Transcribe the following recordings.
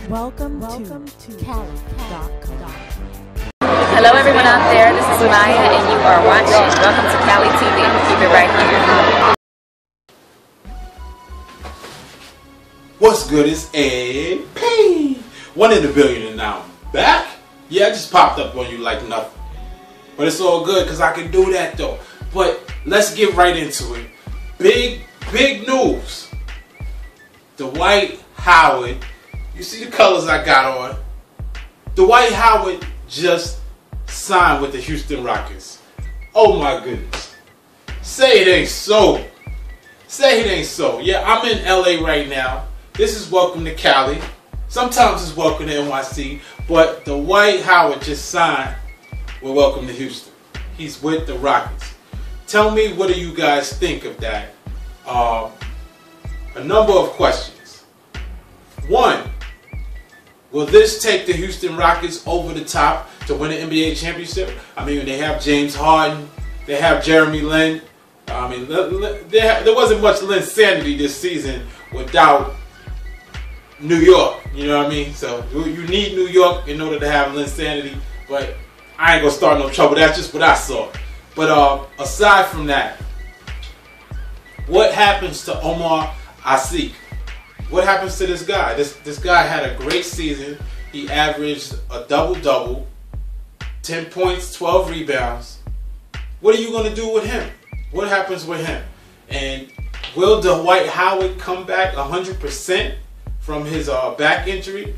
Welcome to Cali.com. Hello everyone out there, this is Maya and you are watching Welcome to Cali TV. Keep it right here. What's good? It's AP. One in a billion and now I'm back. Yeah, I just popped up on you like nothing. But it's all good because I can do that though. But let's get right into it. Big news. Dwight Howard. You see the colors I got on. Dwight Howard just signed with the Houston Rockets. Oh my goodness. Say it ain't so. Say it ain't so. Yeah, I'm in LA right now. This is Welcome to Cali. Sometimes it's Welcome to NYC. But Dwight Howard just signed with Welcome to Houston. He's with the Rockets. Tell me, what do you guys think of that? A number of questions. One, will this take the Houston Rockets over the top to win an NBA championship? I mean, they have James Harden, they have Jeremy Lin. I mean, there wasn't much Linsanity this season without New York. You know what I mean? So you need New York in order to have Linsanity. But I ain't gonna start no trouble. That's just what I saw. But aside from that, what happens to Omar Asik? What happens to this guy? This guy had a great season. He averaged a double-double, 10 points, 12 rebounds. What are you going to do with him? What happens with him? And will Dwight Howard come back 100% from his back injury?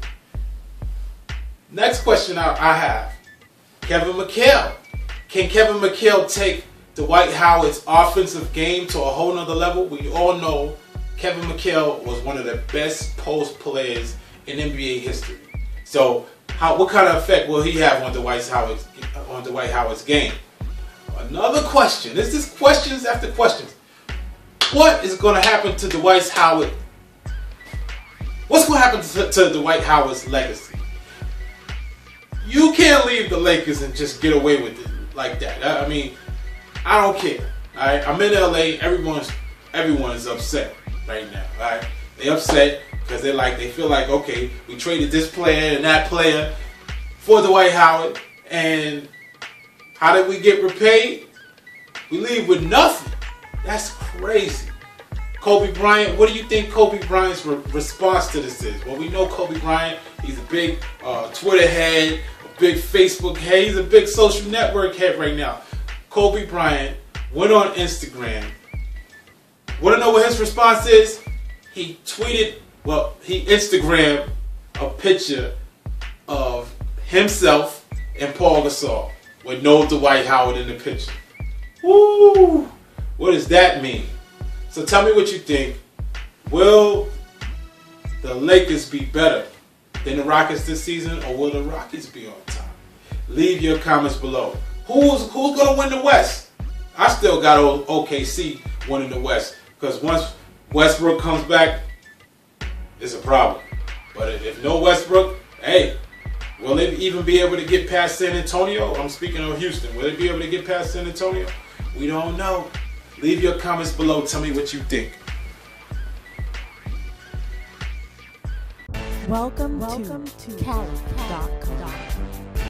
Next question I have. Kevin McHale. Can Kevin McHale take Dwight Howard's offensive game to a whole nother level? We all know Kevin McHale was one of the best post players in NBA history. So, what kind of effect will he have on Dwight Howard's game? Another question. This is questions after questions. What is going to happen to Dwight Howard? What's going to happen to Dwight Howard's legacy? You can't leave the Lakers and just get away with it like that. I mean, I don't care. All right? I'm in LA. Everyone is upset right now. All right? They upset because they feel like, okay, we traded this player and that player for Dwight Howard, and how did we get repaid? We leave with nothing. That's crazy. Kobe Bryant, what do you think Kobe Bryant's response to this is? Well, we know Kobe Bryant, he's a big Twitter head, a big Facebook head, he's a big social network head right now. Kobe Bryant went on Instagram. Want to know what his response is? He Instagrammed a picture of himself and Paul Gasol with no Dwight Howard in the picture. Woo! What does that mean? So tell me what you think. Will the Lakers be better than the Rockets this season, or will the Rockets be on top? Leave your comments below. Who's going to win the West? I still got OKC winning the West, because once Westbrook comes back, it's a problem. But if no Westbrook, hey, will they even be able to get past San Antonio? I'm speaking of Houston. Will they be able to get past San Antonio? We don't know. Leave your comments below. Tell me what you think. Welcome to Cali.com.